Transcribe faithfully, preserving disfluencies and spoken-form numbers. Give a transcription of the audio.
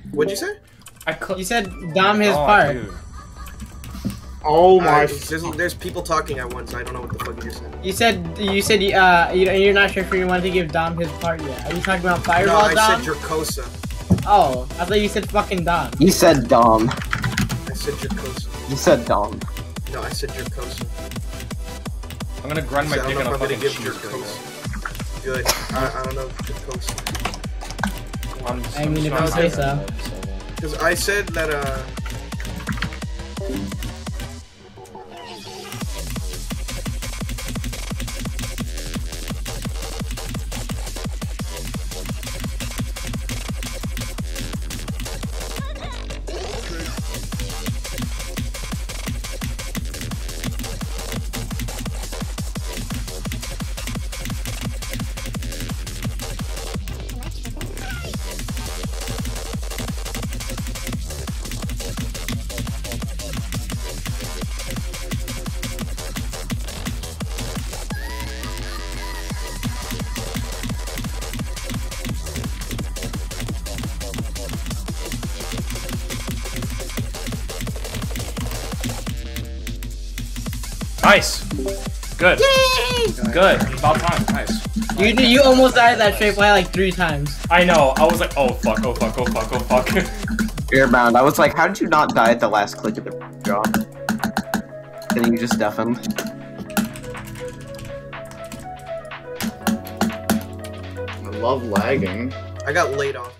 What'd you say? I you said Dom his oh, part. Dude. Oh my! Uh, there's, there's people talking at once. I don't know what the fuck you just said. You said you said uh you you're not sure if you wanted to give Dom his part yet. Are you talking about Fireball, no, I Dom? said Dracosa. Oh, I thought you said fucking Dom. You said Dom. I said Dracosa. You said Dom. No, I said Dracosa. I'm gonna grind my I dick don't on know a if I'm gonna fucking give cheese Dracosa. Good. I, I don't know Dracosa. I'm, I mean, if you say so. Because I said that uh. Nice. Good. Yay! Good. About time. Nice. You you almost died that straight play like three times. I know. I was like, oh fuck, oh fuck, oh fuck, oh fuck. Airbound. I was like, how did you not die at the last click of the drop? And you just deafened. I love lagging. I got laid off.